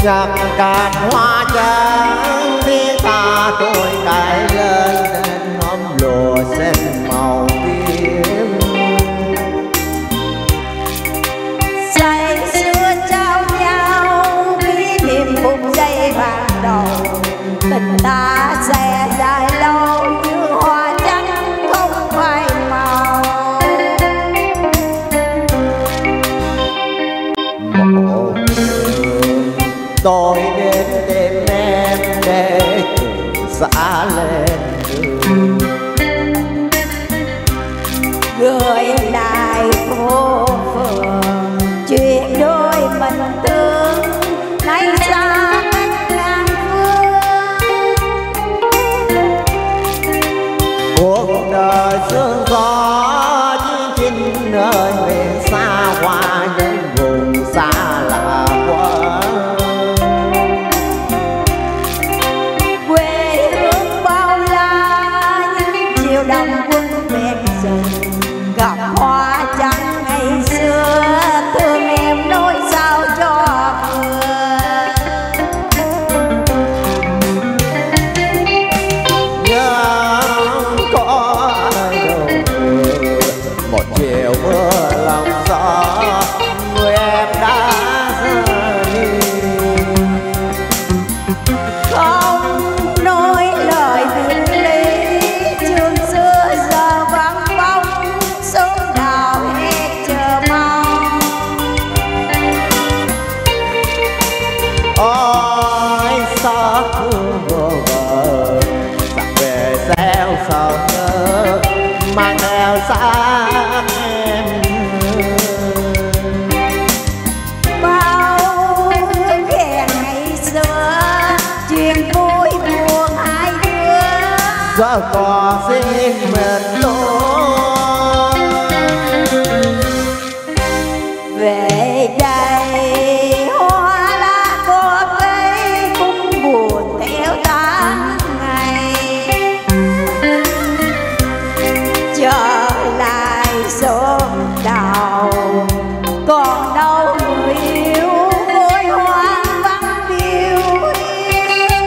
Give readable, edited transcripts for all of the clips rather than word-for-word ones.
nhạc cạn hoa trắng phía ta tôi cài lên nóm lụa xanh màu tím. Say xưa trao nhau kỷ niệm phút giây ban đầu, tình ta sẽ dài lâu như hoa trắng không phai màu. Một tôi đến tìm em để từ xa lên đường, gửi lại phố phường chuyện đôi mình tương nay xa cách ngàn phương. cuộc đời sương gió chỉ chinh nơi miền xa qua những vùng xa lạ quá. Quê hương bao la những chiều đồng quân ven rừng, gặp hoa trắng ngày xưa thương em nói sao cho vừa. Nhớ có ai đâu một chiều mưa lòng gió người em đã rời đi. Không nói lời biệt ly trường xưa giờ vắng bóng, sớm nào hết chờ mong. Ôi xót thương vô bờ dặn về xeo sao nhớ mang theo xác em. Bao hương hẹn ngày xưa chuyện vui buồn hai đứa, giờ còn riêng mình tôi. về đây hoa lá cỏ cây cũng buồn theo tháng ngày, trở lại sớm đào còn đâu người yêu ngôi hoang vắng điêu hiu.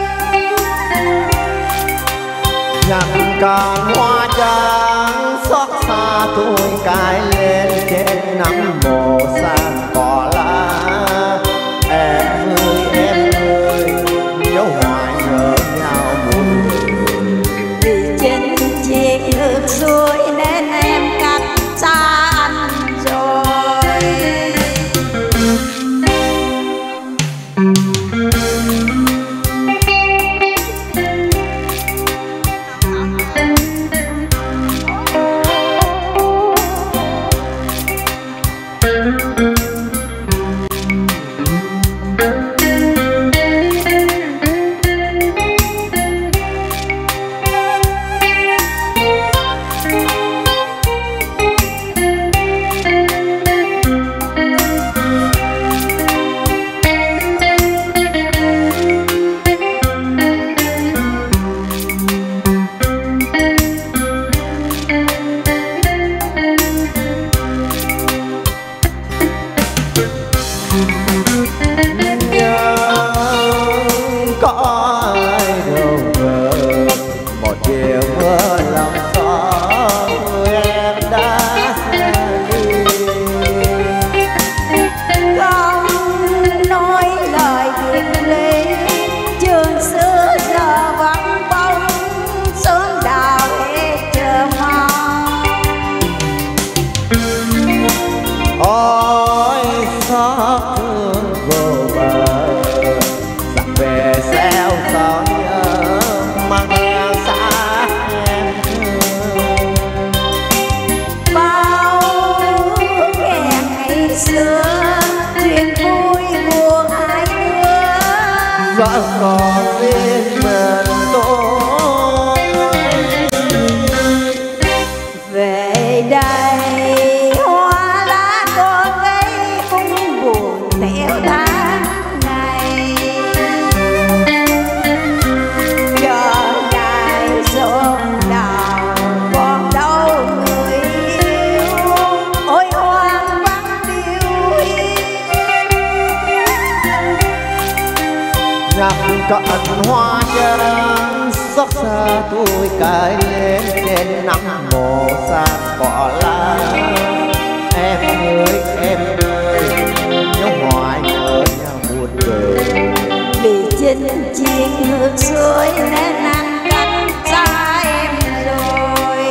nhặt cạn hoa trắng xót xa tôi cài lên trên nắm mồ sang cỏ lá. Em ơi nhớ hoài nhớ nhau buồn, Vì trên chiếc nước suối nên em cách xa anh rồi. nhớ có ai đâu ngờ một chiều mưa lòng gió người em đã xa đi. Không nói lời biệt ly trường xưa giờ vắng bóng, sớm đào hết chờ mong. Ôi xót thương vô bờ dặn về xeo sao nhớ mang theo xác em thương. Bao hẹn ngày xưa chuyện vui buồn hai đứa, vẫn còn riêng mình tôi. về đây hoa lá cỏ cây cũng buồn theo tháng ngày, trở lại sớm nào còn đâu người yêu ôi hoang vắng điêu hiu. cận hoa nhân xót xa tôi cài lên trên nắm mồ xa cỏ lá. Em ơi nhớ hoài nhớ nhau buồn cười, vì chinh chiến ngược xuôi nên anh cách xa em rồi.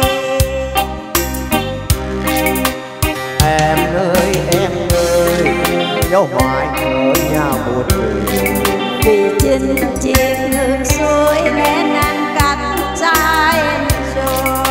Em ơi nhớ hoài nhớ nhau buồn cười, vì chinh chiến ngược xuôi nên anh cách xa em rồi.